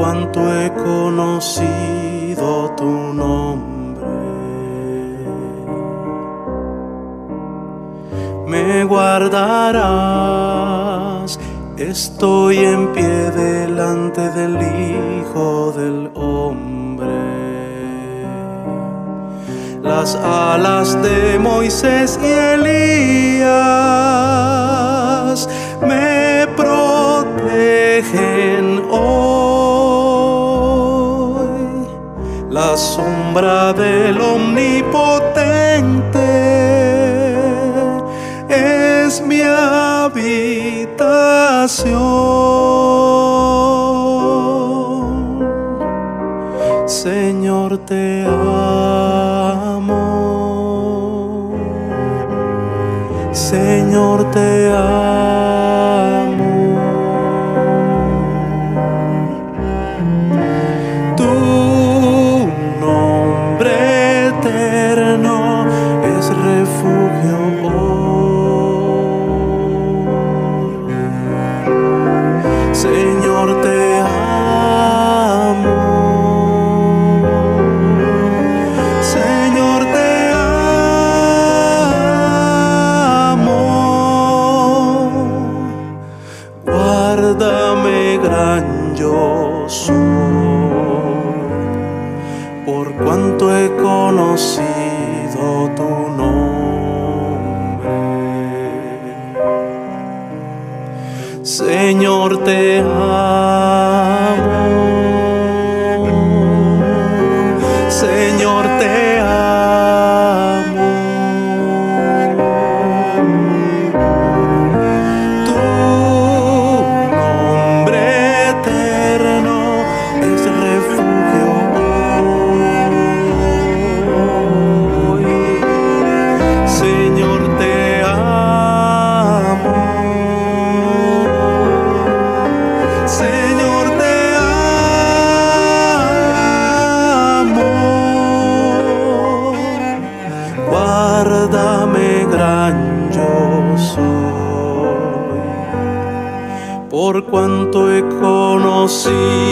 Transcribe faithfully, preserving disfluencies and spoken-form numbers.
cuanto he conocido tu nombre. Me guardarás, estoy en pie delante del Hijo del Hombre. Las alas de Moisés y Elías me protegen hoy. La sombra del Omnipotente es mi habitación. Señor, te amo. Señor, te amo. Tu nombre eterno es refugio hoy. Señor, te amo. Señor, te amo. Guárdame, gran yo soy, por cuanto he conocido tu nombre. Señor, te amo. Señor, te amo. Tu nombre eterno es refugio hoy. Señor, te amo. Señor, te amo. Guárdame, gran yo soy, por cuanto he conocido